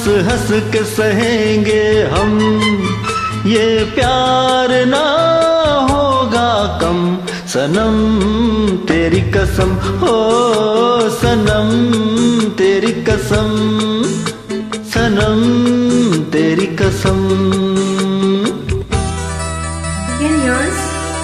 हंस हंस के सहेंगे हम, ये प्यार ना होगा कम। सनम तेरी कसम हो, सनम तेरी कसम, सनम तेरी कसम। Again yours.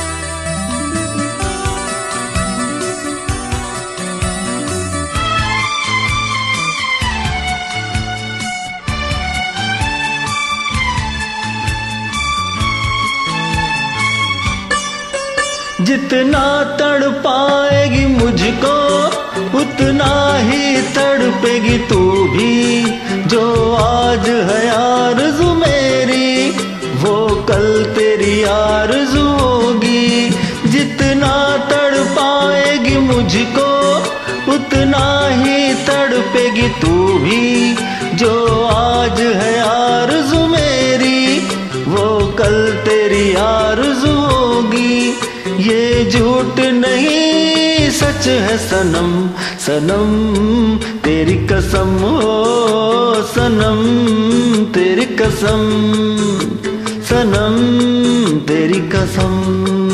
जितना तड़पाएगी मुझको उतना ही तड़पेगी तू भी। जो आज है आरज़ू मेरी वो कल तेरी आरज़ू होगी। जितना तड़पाएगी मुझको उतना ही तड़पेगी तू भी। जो आज है आरज़ू मेरी वो कल तेरी आरज़ू होगी। ये झूठ नहीं सच है सनम, सनम तेरी कसम हो, सनम तेरी कसम, सनम तेरी कसम।